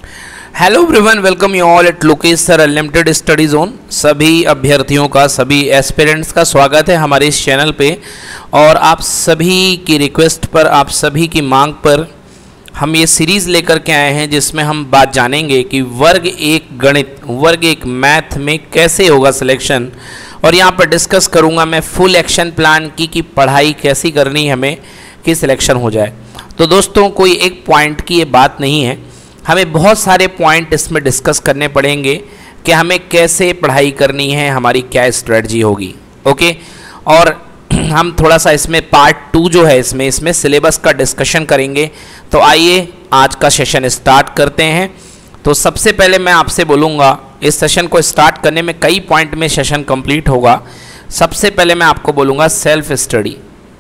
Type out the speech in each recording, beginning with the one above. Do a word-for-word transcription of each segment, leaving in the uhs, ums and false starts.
Hello everyone, welcome you all at Lokesh sir unlimited study zone. सभी अभ्यर्थियों का, सभी एस्पिरेंट्स का स्वागत है हमारे इस चैनल पे। और आप सभी की रिक्वेस्ट पर, आप सभी की मांग पर हम ये सीरीज़ लेकर के आए हैं जिसमें हम बात जानेंगे कि वर्ग एक गणित, वर्ग एक मैथ में कैसे होगा सिलेक्शन। और यहाँ पर डिस्कस करूँगा मैं फुल एक्शन प्लान की कि पढ़ाई कैसी करनी हमें कि सिलेक्शन हो जाए। तो दोस्तों, कोई एक पॉइंट की ये बात नहीं है, हमें बहुत सारे पॉइंट इसमें डिस्कस करने पड़ेंगे कि हमें कैसे पढ़ाई करनी है, हमारी क्या स्ट्रेटजी होगी। ओके, और हम थोड़ा सा इसमें पार्ट टू जो है इसमें इसमें सिलेबस का डिस्कशन करेंगे। तो आइए आज का सेशन स्टार्ट करते हैं। तो सबसे पहले मैं आपसे बोलूँगा, इस सेशन को स्टार्ट करने में कई पॉइंट में सेशन कंप्लीट होगा। सबसे पहले मैं आपको बोलूँगा सेल्फ स्टडी।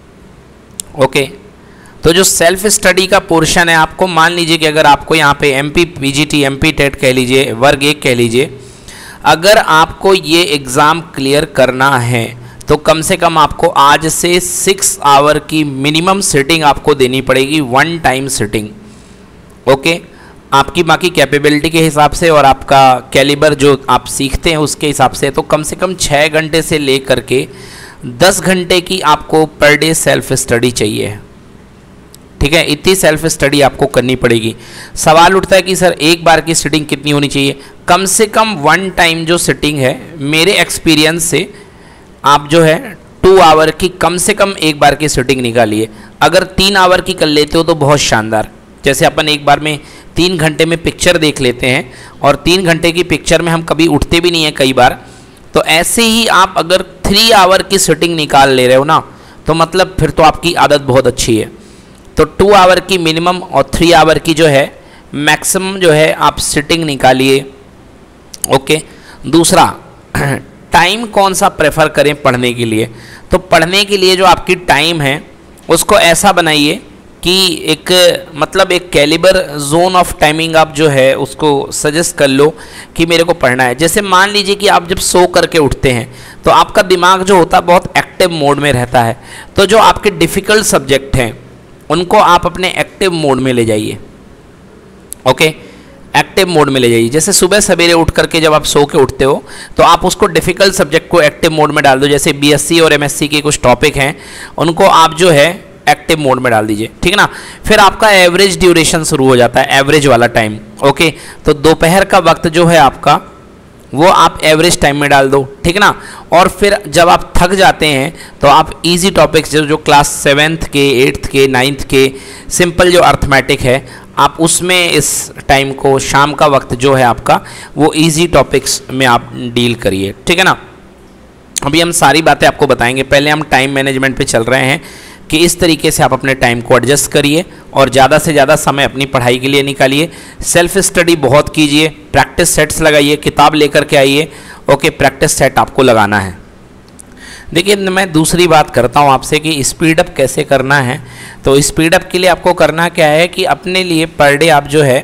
ओके, तो जो सेल्फ स्टडी का पोर्शन है, आपको मान लीजिए कि अगर आपको यहाँ पे M P P G T, M P TET कह लीजिए, वर्ग एक कह लीजिए, अगर आपको ये एग्ज़ाम क्लियर करना है तो कम से कम आपको आज से सिक्स आवर की मिनिमम सिटिंग आपको देनी पड़ेगी, वन टाइम सिटिंग। ओके, आपकी बाकी कैपेबिलिटी के हिसाब से और आपका कैलिबर जो आप सीखते हैं उसके हिसाब से, तो कम से कम छः घंटे से ले करके दस घंटे की आपको पर डे सेल्फ स्टडी चाहिए। ठीक है, इतनी सेल्फ स्टडी आपको करनी पड़ेगी। सवाल उठता है कि सर एक बार की सिटिंग कितनी होनी चाहिए? कम से कम वन टाइम जो सिटिंग है, मेरे एक्सपीरियंस से आप जो है टू आवर की कम से कम एक बार की सिटिंग निकालिए। अगर तीन आवर की कर लेते हो तो बहुत शानदार। जैसे अपन एक बार में तीन घंटे में पिक्चर देख लेते हैं और तीन घंटे की पिक्चर में हम कभी उठते भी नहीं हैं कई बार, तो ऐसे ही आप अगर थ्री आवर की सिटिंग निकाल ले रहे हो ना, तो मतलब फिर तो आपकी आदत बहुत अच्छी है। तो टू आवर की मिनिमम और थ्री आवर की जो है मैक्सिमम जो है आप सिटिंग निकालिए। ओके, दूसरा, टाइम कौन सा प्रेफर करें पढ़ने के लिए? तो पढ़ने के लिए जो आपकी टाइम है उसको ऐसा बनाइए कि एक मतलब एक कैलिबर जोन ऑफ टाइमिंग आप जो है उसको सजेस्ट कर लो कि मेरे को पढ़ना है। जैसे मान लीजिए कि आप जब सो करके उठते हैं तो आपका दिमाग जो होता है बहुत एक्टिव मोड में रहता है, तो जो आपके डिफ़िकल्ट सब्जेक्ट हैं उनको आप अपने एक्टिव मोड में ले जाइए। ओके, एक्टिव मोड में ले जाइए। जैसे सुबह सवेरे उठ करके जब आप सो के उठते हो तो आप उसको डिफ़िकल्ट सब्जेक्ट को एक्टिव मोड में डाल दो। जैसे बीएससी और एमएससी के कुछ टॉपिक हैं उनको आप जो है एक्टिव मोड में डाल दीजिए। ठीक है ना, फिर आपका एवरेज ड्यूरेशन शुरू हो जाता है, एवरेज वाला टाइम। ओके, तो दोपहर का वक्त जो है आपका वो आप एवरेज टाइम में डाल दो। ठीक है ना, और फिर जब आप थक जाते हैं तो आप इजी टॉपिक्स जो जो क्लास सेवेंथ के, एट्थ के, नाइन्थ के सिंपल जो अर्थमेटिक है, आप उसमें इस टाइम को, शाम का वक्त जो है आपका, वो इजी टॉपिक्स में आप डील करिए। ठीक है ना, अभी हम सारी बातें आपको बताएंगे। पहले हम टाइम मैनेजमेंट पे चल रहे हैं कि इस तरीके से आप अपने टाइम को एडजस्ट करिए और ज़्यादा से ज़्यादा समय अपनी पढ़ाई के लिए निकालिए। सेल्फ स्टडी बहुत कीजिए, प्रैक्टिस सेट्स लगाइए, किताब लेकर के आइए। ओके, प्रैक्टिस सेट आपको लगाना है। देखिए, मैं दूसरी बात करता हूँ आपसे कि स्पीड अप कैसे करना है। तो स्पीड अप के लिए आपको करना क्या है कि अपने लिए पर डे आप जो है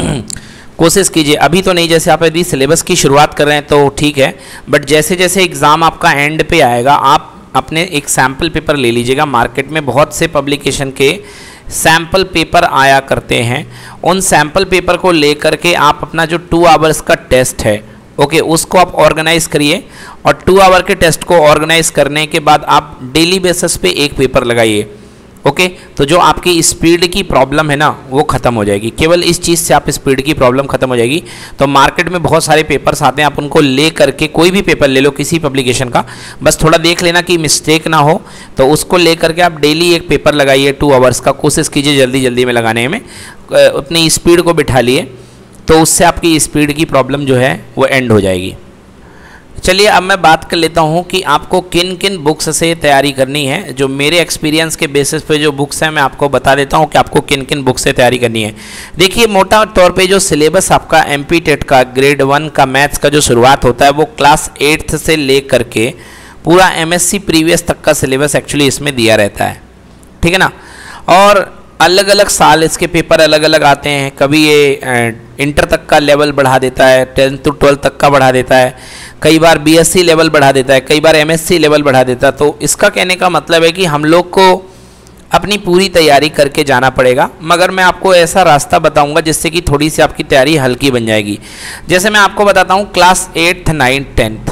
कोशिश कीजिए। अभी तो नहीं, जैसे आप यदि सिलेबस की शुरुआत कर रहे हैं तो ठीक है, बट जैसे जैसे एग्ज़ाम आपका एंड पे आएगा आप अपने एक सैम्पल पेपर ले लीजिएगा। मार्केट में बहुत से पब्लिकेशन के सैम्पल पेपर आया करते हैं, उन सैम्पल पेपर को लेकर के आप अपना जो टू आवर्स का टेस्ट है, ओके, उसको आप ऑर्गेनाइज करिए। और टू आवर के टेस्ट को ऑर्गेनाइज करने के बाद आप डेली बेसिस पे एक पेपर लगाइए। ओके, तो जो आपकी स्पीड की प्रॉब्लम है ना वो ख़त्म हो जाएगी। केवल इस चीज़ से आप स्पीड की प्रॉब्लम ख़त्म हो जाएगी। तो मार्केट में बहुत सारे पेपर्स आते हैं, आप उनको ले करके, कोई भी पेपर ले लो किसी पब्लिकेशन का, बस थोड़ा देख लेना कि मिस्टेक ना हो, तो उसको ले करके आप डेली एक पेपर लगाइए टू आवर्स का। कोशिश कीजिए जल्दी जल्दी में लगाने में, अपनी स्पीड को बिठा लिए, तो उससे आपकी स्पीड की प्रॉब्लम जो है वो एंड हो जाएगी। चलिए, अब मैं बात कर लेता हूँ कि आपको किन किन बुक्स से तैयारी करनी है। जो मेरे एक्सपीरियंस के बेसिस पे जो बुक्स हैं मैं आपको बता देता हूँ कि आपको किन किन बुक्स से तैयारी करनी है। देखिए, मोटा तौर पे जो सिलेबस आपका एमपी टेट का ग्रेड वन का मैथ्स का जो शुरुआत होता है वो क्लास एट्थ से ले करके पूरा एमएससी प्रीवियस तक का सिलेबस एक्चुअली इसमें दिया रहता है। ठीक है ना, और अलग अलग साल इसके पेपर अलग अलग आते हैं। कभी ये इंटर तक का लेवल बढ़ा देता है, टेंथ टू ट्वेल्थ तक का बढ़ा देता है, कई बार बीएससी लेवल बढ़ा देता है, कई बार एमएससी लेवल बढ़ा देता है। तो इसका कहने का मतलब है कि हम लोग को अपनी पूरी तैयारी करके जाना पड़ेगा, मगर मैं आपको ऐसा रास्ता बताऊंगा जिससे कि थोड़ी सी आपकी तैयारी हल्की बन जाएगी। जैसे मैं आपको बताता हूँ class eighth ninth tenth,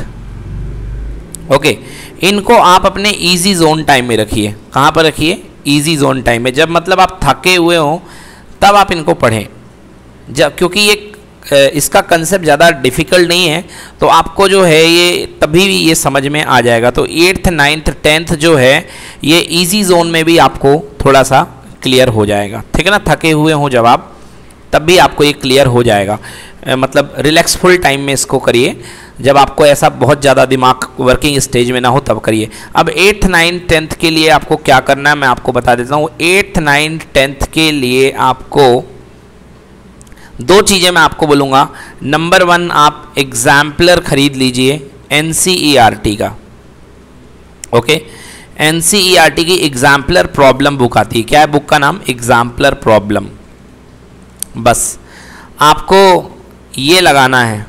okay, इनको आप अपने इजी जोन टाइम में रखिए। कहाँ पर रखिए? इजी जोन टाइम में। जब मतलब आप थके हुए हो तब आप इनको पढ़ें, जब क्योंकि ये इसका कंसेप्ट ज़्यादा डिफ़िकल्ट नहीं है, तो आपको जो है ये तभी भी ये समझ में आ जाएगा। तो एट्थ नाइन्थ टेंथ जो है ये इजी जोन में भी आपको थोड़ा सा क्लियर हो जाएगा, ठीक है ना। थके हुए हों जब आप, तब भी आपको ये क्लियर हो जाएगा। मतलब रिलैक्सफुल टाइम में इसको करिए, जब आपको ऐसा बहुत ज़्यादा दिमाग वर्किंग स्टेज में ना हो तब करिए। अब एट्थ नाइन्थ टेंथ के लिए आपको क्या करना है मैं आपको बता देता हूँ। एट्थ नाइन्थ टेंथ के लिए आपको दो चीज़ें मैं आपको बोलूँगा। नंबर वन, आप एग्जाम्पलर खरीद लीजिए N C E R T का, okay. N C E R T की एग्जाम्पलर प्रॉब्लम बुक आती है। क्या है बुक का नाम? Exemplar problem. बस आपको ये लगाना है,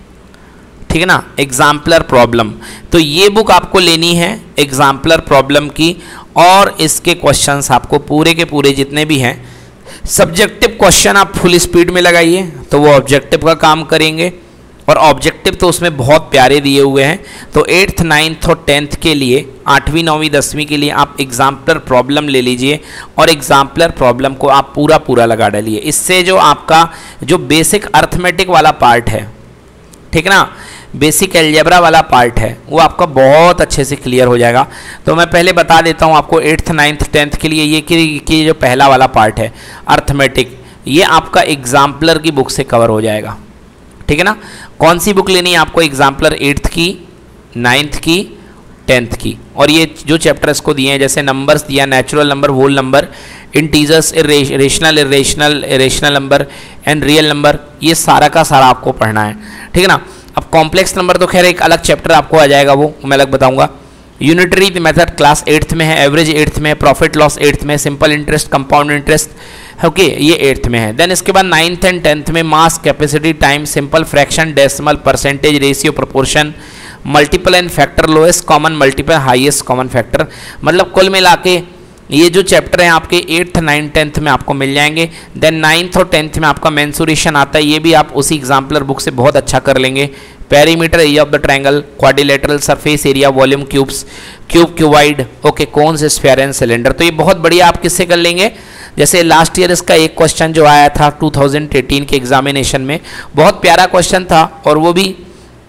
ठीक है ना, एग्जाम्पलर प्रॉब्लम। तो ये बुक आपको लेनी है एग्जाम्पलर प्रॉब्लम की, और इसके क्वेश्चंस आपको पूरे के पूरे जितने भी हैं सब्जेक्टिव क्वेश्चन आप फुल स्पीड में लगाइए, तो वो ऑब्जेक्टिव का काम करेंगे। और ऑब्जेक्टिव तो उसमें बहुत प्यारे दिए हुए हैं। तो एट्थ नाइन्थ और टेंथ के लिए, आठवीं नौवीं दसवीं के लिए आप एग्जाम्पलर प्रॉब्लम ले लीजिए, और एग्जाम्पलर प्रॉब्लम को आप पूरा पूरा लगा डालिए। इससे जो आपका जो बेसिक अर्थमेटिक वाला पार्ट है, ठीक ना, बेसिक एल्जेब्रा वाला पार्ट है, वो आपका बहुत अच्छे से क्लियर हो जाएगा। तो मैं पहले बता देता हूँ आपको एट्थ नाइन्थ टेंथ के लिए ये कि, कि जो पहला वाला पार्ट है अर्थमेटिक, ये आपका एग्जाम्पलर की बुक से कवर हो जाएगा, ठीक है ना। कौन सी बुक लेनी है आपको? एग्जाम्पलर एट्थ की, नाइन्थ की, टेंथ की। और ये जो चैप्टर इसको दिए हैं, जैसे नंबर्स दिया, natural number, whole number, integers, rational, irrational, irrational number and real number, ये सारा का सारा आपको पढ़ना है, ठीक है ना। अब कॉम्प्लेक्स नंबर तो खैर एक अलग चैप्टर आपको आ जाएगा, वो मैं अलग बताऊंगा। यूनिटरी मेथड क्लास एट्थ में है, एवरेज एट्थ में है, प्रॉफिट लॉस एट्थ में, simple interest, compound interest, okay, ये एट्थ में है। देन इसके बाद नाइन्थ एंड टेंथ में mass, capacity, time, simple fraction, decimal, percentage, ratio, proportion, multiple and factor, lowest common multiple, highest common factor. मतलब कुल मिला के ये जो चैप्टर हैं आपके एट्थ नाइन्थ टेंथ में आपको मिल जाएंगे। देन नाइन्थ और टेंथ में आपका मेंसुरेशन आता है, ये भी आप उसी एग्जाम्पलर बुक से बहुत अच्छा कर लेंगे। Perimeter, area of the triangle, quadrilateral, surface area, volume, cubes, cube, cuboid, okay, cones, sphere and cylinder. तो ये बहुत बढ़िया आप किससे कर लेंगे? जैसे लास्ट ईयर इसका एक क्वेश्चन जो आया था टू थाउजेंड एटीन के एग्जामिनेशन में, बहुत प्यारा क्वेश्चन था, और वो भी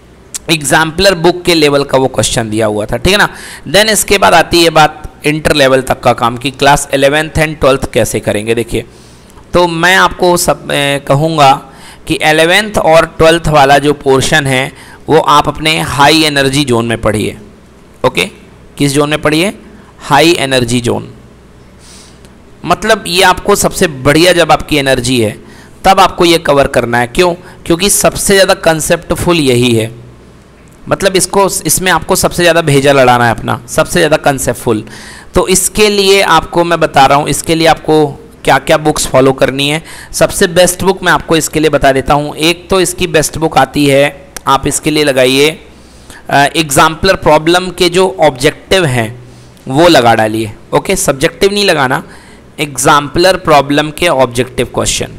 एग्जाम्पलर बुक के लेवल का वो क्वेश्चन दिया हुआ था, ठीक है ना। देन इसके बाद आती है बात इंटर लेवल तक का काम की, क्लास इलेवेंथ एंड ट्वेल्थ कैसे करेंगे। देखिए, तो मैं आपको सब कहूँगा कि एलेवेंथ और ट्वेल्थ वाला जो पोर्शन है वो आप अपने हाई एनर्जी जोन में पढ़िए, ओके। किस जोन में पढ़िए? High energy zone. मतलब ये आपको सबसे बढ़िया, जब आपकी एनर्जी है तब आपको ये कवर करना है। क्यों? क्योंकि सबसे ज़्यादा कंसेप्टफुल यही है। मतलब इसको, इसमें आपको सबसे ज़्यादा भेजा लड़ाना है अपना, सबसे ज़्यादा कंसेप्टफुल। तो इसके लिए आपको मैं बता रहा हूँ, इसके लिए आपको क्या क्या बुक्स फॉलो करनी है। सबसे बेस्ट बुक मैं आपको इसके लिए बता देता हूँ। एक तो इसकी बेस्ट बुक आती है, आप इसके लिए लगाइए एग्जाम्पलर प्रॉब्लम के जो ऑब्जेक्टिव हैं वो लगा डालिए, ओके। सब्जेक्टिव नहीं लगाना, एग्जाम्पलर प्रॉब्लम के ऑब्जेक्टिव क्वेश्चन।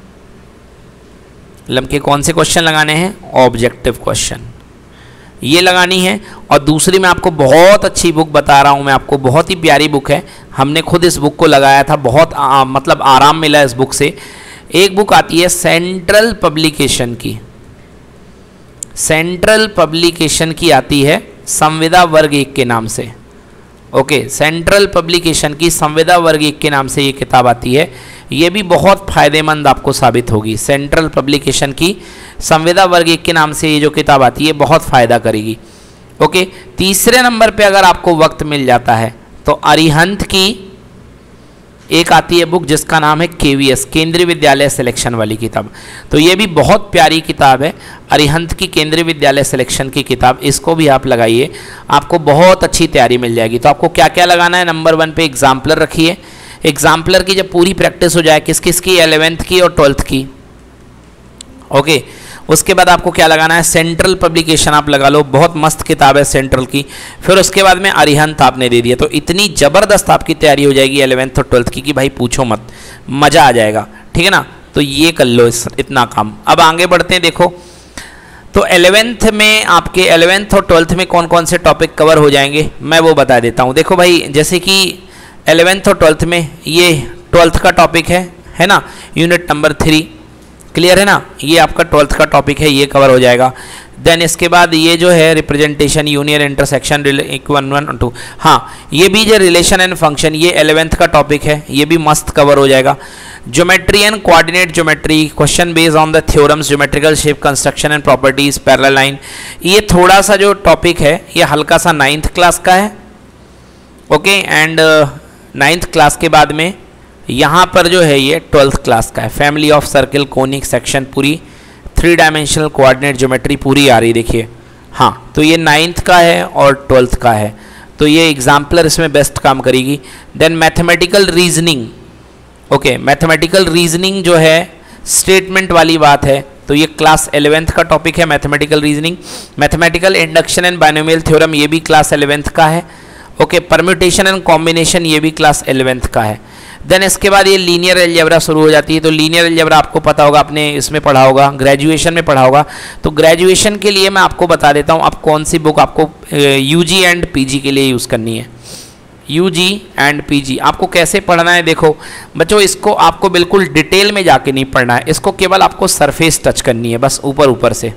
मतलब के कौन से क्वेश्चन लगाने हैं? ऑब्जेक्टिव क्वेश्चन, ये लगानी है। और दूसरी मैं आपको बहुत अच्छी बुक बता रहा हूँ, मैं आपको बहुत ही प्यारी बुक है, हमने खुद इस बुक को लगाया था, बहुत आ, मतलब आराम मिला इस बुक से। एक बुक आती है सेंट्रल पब्लिकेशन की, सेंट्रल पब्लिकेशन की आती है संविदा वर्ग एक के नाम से, ओके। सेंट्रल पब्लिकेशन की संविदा वर्ग एक के नाम से ये किताब आती है, ये भी बहुत फ़ायदेमंद आपको साबित होगी। सेंट्रल पब्लिकेशन की संविदा वर्ग एक के नाम से ये जो किताब आती है बहुत फ़ायदा करेगी, ओके। तीसरे नंबर पे अगर आपको वक्त मिल जाता है तो अरिहंत की एक आती है बुक जिसका नाम है केवीएस, केंद्रीय विद्यालय सिलेक्शन वाली किताब। तो ये भी बहुत प्यारी किताब है, अरिहंत की केंद्रीय विद्यालय सिलेक्शन की किताब, इसको भी आप लगाइए, आपको बहुत अच्छी तैयारी मिल जाएगी। तो आपको क्या क्या लगाना है? नंबर वन पे एग्जाम्पलर रखिए। एग्जाम्पलर की जब पूरी प्रैक्टिस हो जाए, किस किस की? एलेवेंथ की और ट्वेल्थ की, ओके। उसके बाद आपको क्या लगाना है, सेंट्रल पब्लिकेशन आप लगा लो, बहुत मस्त किताब है सेंट्रल की। फिर उसके बाद में अरिहंत आपने दे दिया, तो इतनी ज़बरदस्त आपकी तैयारी हो जाएगी एलेवेंथ और ट्वेल्थ की कि भाई पूछो मत, मज़ा आ जाएगा, ठीक है ना। तो ये कर लो इस इतना काम। अब आगे बढ़ते हैं, देखो तो एलेवेंथ में आपके एलेवेंथ और ट्वेल्थ में कौन कौन से टॉपिक कवर हो जाएंगे मैं वो बता देता हूँ। देखो भाई, जैसे कि एलेवेंथ और ट्वेल्थ में ये ट्वेल्थ का टॉपिक है है ना, यूनिट नंबर थ्री, क्लियर है ना, ये आपका ट्वेल्थ का टॉपिक है, ये कवर हो जाएगा। देन इसके बाद ये जो है representation, union, intersection, one one to, हाँ ये भी जो रिलेशन एंड फंक्शन, ये एलेवेंथ का टॉपिक है, ये भी मस्त कवर हो जाएगा। Geometry and coordinate geometry, question based on the theorems, geometrical shape, construction and properties, parallel line, ये थोड़ा सा जो टॉपिक है ये हल्का सा नाइन्थ क्लास का है, ओके। एंड नाइन्थ क्लास के बाद में यहाँ पर जो है ये ट्वेल्थ क्लास का है, family of circle, conic section, पूरी थ्री डायमेंशनल कोऑर्डिनेट ज्योमेट्री पूरी आ रही, देखिए हाँ। तो ये नाइन्थ का है और ट्वेल्थ का है, तो ये एग्जाम्पलर इसमें बेस्ट काम करेगी। Then mathematical reasoning, okay, mathematical reasoning जो है स्टेटमेंट वाली बात है, तो ये क्लास एलेवेंथ का टॉपिक है mathematical reasoning. Mathematical induction and binomial theorem, ये भी क्लास एलेवेंथ का है, ओके। परम्यूटेशन एंड कॉम्बिनेशन, ये भी क्लास एलेवेंथ का है। देन इसके बाद ये लीनियर अलजेब्रा शुरू हो जाती है, तो लीनियर अलजेब्रा आपको पता होगा, आपने इसमें पढ़ा होगा, ग्रेजुएशन में पढ़ा होगा। तो ग्रेजुएशन के लिए मैं आपको बता देता हूँ आप कौन सी बुक आपको यूजी एंड पीजी के लिए यूज़ करनी है। यूजी एंड पीजी आपको कैसे पढ़ना है, देखो बच्चों, इसको आपको बिल्कुल डिटेल में जाके नहीं पढ़ना है, इसको केवल आपको सरफेस टच करनी है, बस ऊपर ऊपर से,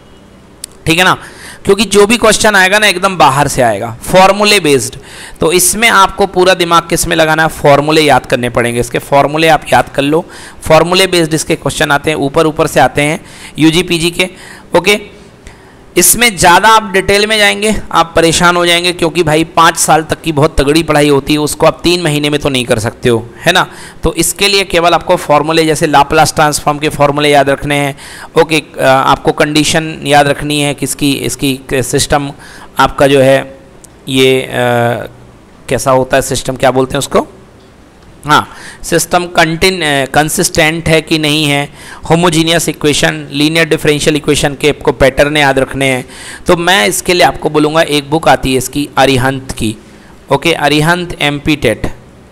ठीक है ना। क्योंकि जो भी क्वेश्चन आएगा ना एकदम बाहर से आएगा, फॉर्मूले बेस्ड, तो इसमें आपको पूरा दिमाग किस में लगाना है, फॉर्मूले याद करने पड़ेंगे। इसके फॉर्मूले आप याद कर लो, फॉर्मूले बेस्ड इसके क्वेश्चन आते हैं, ऊपर ऊपर से आते हैं यूजी पीजी के, ओके। इसमें ज़्यादा आप डिटेल में जाएंगे आप परेशान हो जाएंगे, क्योंकि भाई पाँच साल तक की बहुत तगड़ी पढ़ाई होती है, उसको आप तीन महीने में तो नहीं कर सकते हो, है ना। तो इसके लिए केवल आपको फॉर्मूले, जैसे लाप्लास ट्रांसफॉर्म के फॉर्मूले याद रखने हैं, ओके। आपको कंडीशन याद रखनी है किसकी, इसकी सिस्टम आपका जो है ये आ, कैसा होता है सिस्टम, क्या बोलते हैं उसको, हाँ सिस्टम कंटिन कंसिस्टेंट है कि नहीं है, homogeneous equation, linear differential equation के आपको पैटर्न याद रखने हैं। तो मैं इसके लिए आपको बोलूँगा, एक बुक आती है इसकी अरिहंत की, okay, Arihant MP TET,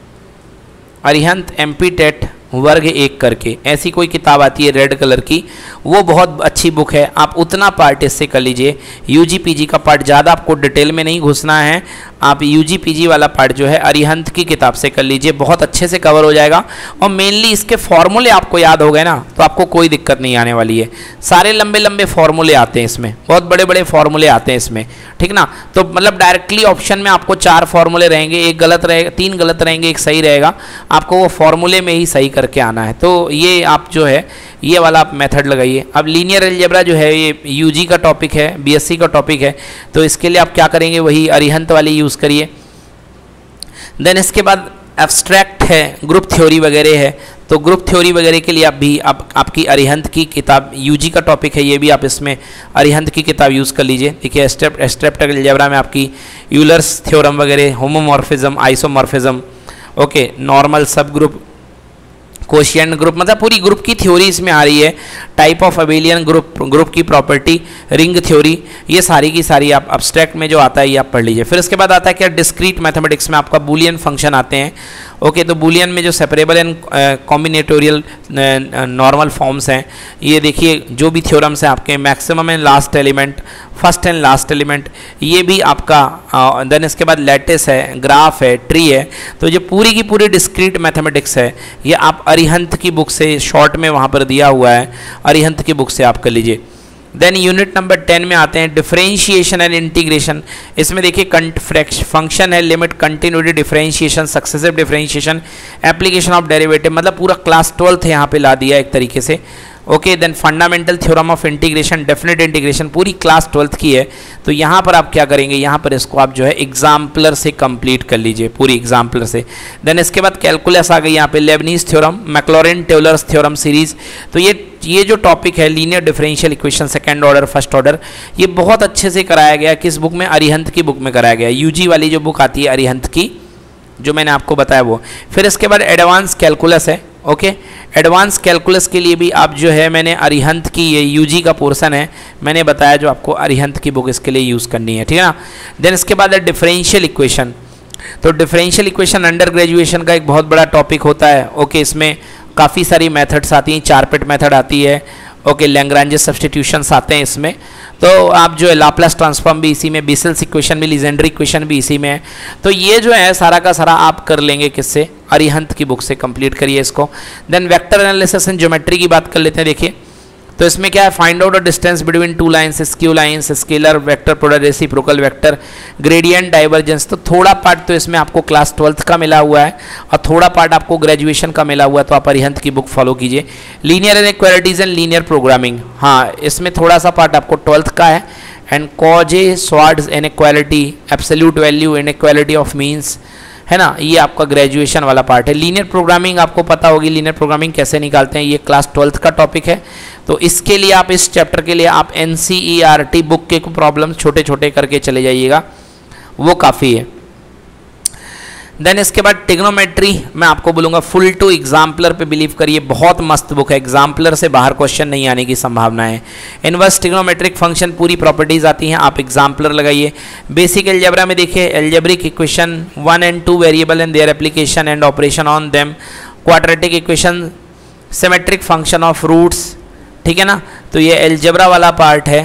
Arihant MP TET वर्ग एक करके ऐसी कोई किताब आती है रेड कलर की, वो बहुत अच्छी बुक है, आप उतना पार्ट इससे कर लीजिए। यूजी पीजी का पार्ट ज़्यादा आपको डिटेल में नहीं घुसना है, आप यूजी पीजी वाला पार्ट जो है अरिहंत की किताब से कर लीजिए, बहुत अच्छे से कवर हो जाएगा। और मेनली इसके फॉर्मूले आपको याद हो गए ना, तो आपको कोई दिक्कत नहीं आने वाली है। सारे लंबे लंबे फॉर्मूले आते हैं इसमें, बहुत बड़े बड़े फॉर्मूले आते हैं इसमें, ठीक ना। तो मतलब डायरेक्टली ऑप्शन में आपको चार फॉर्मूले रहेंगे, एक गलत रहेगा, तीन गलत रहेंगे, एक सही रहेगा, आपको वो फॉर्मूले में ही सही करके आना है। तो ये आप जो है ये वाला आप मेथड लगाइए। अब लीनियर अलजेब्रा जो है ये यूजी का टॉपिक है, बीएससी का टॉपिक है, तो इसके लिए आप क्या करेंगे, वही अरिहंत वाली यूज़ करिए। देन इसके बाद एब्स्ट्रैक्ट है, ग्रुप थ्योरी वगैरह है, तो ग्रुप थ्योरी वगैरह के लिए आप भी आप, आपकी अरिहंत की किताब, यूजी का टॉपिक है ये भी, आप इसमें अरिहंत की किताब यूज़ कर लीजिए। देखिए एब्स्ट्रैक्ट अलजेब्रा में आपकी यूलर्स थ्योरम वगैरह, होमोमॉर्फिज्म, आइसोमॉर्फिज्म, ओके, नॉर्मल सब ग्रुप, कोशिएंट ग्रुप, मतलब पूरी ग्रुप की थ्योरी इसमें आ रही है। Type of abelian group, group की प्रॉपर्टी, रिंग थ्योरी, ये सारी की सारी आप अब्स्ट्रैक्ट में जो आता है ये आप पढ़ लीजिए। फिर इसके बाद आता है क्या, डिस्क्रीट मैथमेटिक्स में आपका बूलियन फंक्शन आते हैं, ओके। तो बूलियन में जो separable and combinatorial normal forms हैं, ये देखिए जो भी थ्योरम्स हैं आपके, maximum and last element, first and last element, ये भी आपका। देन इसके बाद लैटिस है, ग्राफ है, ट्री है, तो जो पूरी की पूरी डिस्क्रीट मैथमेटिक्स है ये आप अरिहंत की बुक से, शॉर्ट में वहाँ पर दिया हुआ है, अरिहंत की बुक से आप कर लीजिए। देन यूनिट नंबर टेन में आते हैं डिफरेंशिएशन एंड इंटीग्रेशन। इसमें देखिए फंक्शन है, limit, continuity, differentiation, successive differentiation, application of derivative, मतलब पूरा क्लास ट्वेल्थ यहाँ पे ला दिया एक तरीके से, okay. Then fundamental theorem of integration, definite integration, पूरी क्लास ट्वेल्थ की है। तो यहाँ पर आप क्या करेंगे, यहाँ पर इसको आप जो है एग्जाम्पलर से कंप्लीट कर लीजिए, पूरी एग्जाम्पलर से। देन इसके बाद कैलकुलस आ गई यहाँ पे, Leibniz theorem, Maclaurin Taylor's theorem series. तो ये ये जो टॉपिक है linear differential equation, second order, first order, ये बहुत अच्छे से कराया गया। किस बुक में, अरिहंत की बुक में कराया गया, यूजी वाली जो बुक आती है अरिहंत की, जो मैंने आपको बताया वो। फिर इसके बाद एडवांस कैलकुलस है, ओके। एडवांस कैलकुलस के लिए भी आप जो है मैंने अरिहंत की ये यूजी का पोर्शन है मैंने बताया जो आपको अरिहंत की बुक इसके लिए यूज़ करनी है, ठीक है ना। देन इसके बाद है डिफरेंशियल इक्वेशन। तो डिफरेंशियल इक्वेशन अंडर ग्रेजुएशन का एक बहुत बड़ा टॉपिक होता है। ओके, इसमें काफ़ी सारी मेथड्स आती हैं, चार पिट मेथड आती है, ओके, लैग्रांज सब्स्टिट्यूशंस आते हैं इसमें। तो आप जो है लाप्लास ट्रांसफॉर्म भी इसी में, बेसेल्स इक्वेशन भी, लीजेंड्री इक्वेशन भी इसी में है। तो ये जो है सारा का सारा आप कर लेंगे किससे, अरिहंत की बुक से कंप्लीट करिए इसको। Then vector analysis and geometry की बात कर लेते हैं। देखिए तो इसमें क्या है, find out the distance between two lines, skew lines, scalar vector product, reciprocal vector, gradient, divergence. तो थोड़ा पार्ट तो इसमें आपको क्लास ट्वेल्थ का मिला हुआ है और थोड़ा पार्ट आपको ग्रेजुएशन का मिला हुआ है, तो आप अरिहंत की बुक फॉलो कीजिए। Linear inequalities and linear programming, हाँ इसमें थोड़ा सा पार्ट आपको ट्वेल्थ का है। And Cauchy Schwarz inequality, absolute value, inequality of means, है ना, ये आपका ग्रेजुएशन वाला पार्ट है। लीनियर प्रोग्रामिंग आपको पता होगी, लीनियर प्रोग्रामिंग कैसे निकालते हैं, ये क्लास ट्वेल्थ का टॉपिक है। तो इसके लिए आप इस चैप्टर के लिए आप N C E R T book के प्रॉब्लम छोटे छोटे करके चले जाइएगा, वो काफ़ी है। देन इसके बाद टिग्नोमेट्री मैं आपको बोलूँगा फुल टू एग्जाम्पलर पे बिलीव करिए, बहुत मस्त बुक है, एग्जाम्पलर से बाहर क्वेश्चन नहीं आने की संभावना है। इनवर्स टिग्नोमेट्रिक फंक्शन पूरी प्रॉपर्टीज आती हैं, आप एग्जाम्पलर लगाइए। बेसिक एल्जेब्रा में देखिए algebraic equation, one and two variable and their application and operation on them, quadratic equation, symmetric function of roots, ठीक है ना। तो ये एल्जेब्रा वाला पार्ट है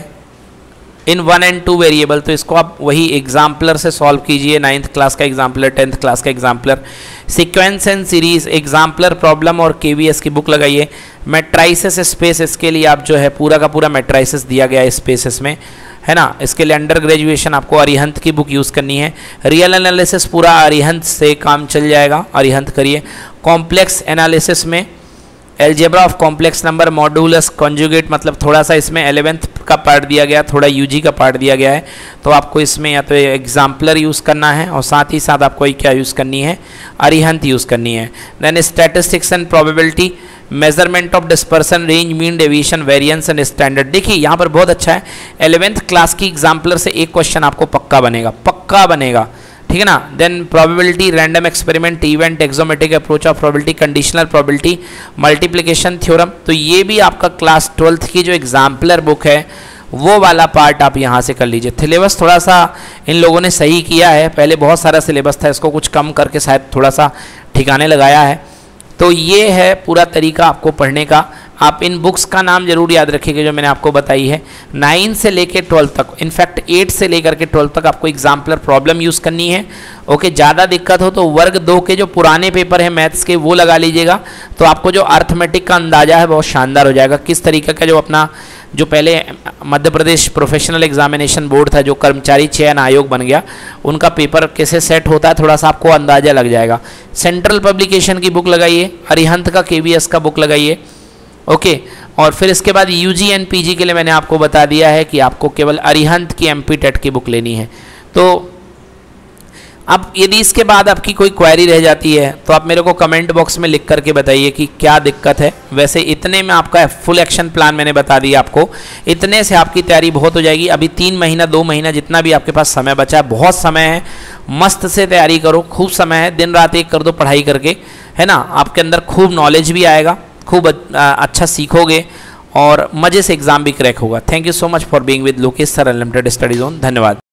in one and two variable, तो इसको आप वही एग्जाम्पलर से सॉल्व कीजिए। नाइन्थ क्लास का एग्जाम्पलर, टेंथ क्लास का exemplar, sequence and series exemplar problem और केवीएस की बुक लगाइए। मैट्राइसिस स्पेस, इसके लिए आप जो है पूरा का पूरा मैट्राइसिस दिया गया है स्पेसेस में, है ना। इसके लिए अंडर ग्रेजुएशन आपको अरिहंत की बुक यूज़ करनी है। रियल एनालिसिस पूरा अरिहंत से काम चल जाएगा, अरिहंत करिए। कॉम्प्लेक्स एनालिसिस में algebra of complex number, modulus, conjugate, मतलब थोड़ा सा इसमें एलेवेंथ का पार्ट दिया गया, थोड़ा यूजी का पार्ट दिया गया है, तो आपको इसमें या तो एग्जाम्पलर यूज़ करना है और साथ ही साथ आपको क्या यूज़ करनी है, अरिहंत यूज़ करनी है। Then statistics and probability, measurement of dispersion, range, mean, deviation, variance and standard. देखिए यहाँ पर बहुत अच्छा है, एलेवेंथ क्लास की एग्जाम्पलर से एक क्वेश्चन आपको पक्का बनेगा, पक्का बनेगा, ठीक है ना। Then probability, random experiment, event, axiomatic approach of probability, conditional probability, multiplication theorem. तो ये भी आपका क्लास ट्वेल्थ की जो एग्जाम्पलर बुक है वो वाला पार्ट आप यहाँ से कर लीजिए। सिलेबस थोड़ा सा इन लोगों ने सही किया है, पहले बहुत सारा सिलेबस था, इसको कुछ कम करके शायद थोड़ा सा ठिकाने लगाया है। तो ये है पूरा तरीका आपको पढ़ने का। आप इन बुक्स का नाम जरूर याद रखिएगा जो मैंने आपको बताई है। नाइन से लेकर ट्वेल्थ तक, इनफैक्ट एट से लेकर के ट्वेल्थ तक आपको एग्जाम्पलर प्रॉब्लम यूज़ करनी है। ओके, ज़्यादा दिक्कत हो तो वर्ग दो के जो पुराने पेपर हैं मैथ्स के वो लगा लीजिएगा, तो आपको जो अर्थमेटिक का अंदाजा है बहुत शानदार हो जाएगा। किस तरीके का जो अपना जो पहले Madhya Pradesh professional examination board था, जो कर्मचारी चयन आयोग बन गया, उनका पेपर कैसे सेट होता है थोड़ा सा आपको अंदाजा लग जाएगा। सेंट्रल पब्लिकेशन की बुक लगाइए, अरिहंत का केवीएस का बुक लगाइए, ओके। और फिर इसके बाद यूजी एंड पीजी के लिए मैंने आपको बता दिया है कि आपको केवल अरिहंत की एमपी टेट की बुक लेनी है। तो अब यदि इसके बाद आपकी कोई क्वेरी रह जाती है तो आप मेरे को कमेंट बॉक्स में लिख करके बताइए कि क्या दिक्कत है। वैसे इतने में आपका फुल एक्शन प्लान मैंने बता दिया आपको, इतने से आपकी तैयारी बहुत हो जाएगी। अभी तीन महीना दो महीना जितना भी आपके पास समय बचा है, बहुत समय है, मस्त से तैयारी करो, खूब समय है, दिन रात एक कर दो पढ़ाई करके, है ना। आपके अंदर खूब नॉलेज भी आएगा, खूब अच्छा सीखोगे और मज़े से एग्ज़ाम भी क्रैक होगा। Thank you so much for being with Lokesh sir unlimited study zone. धन्यवाद।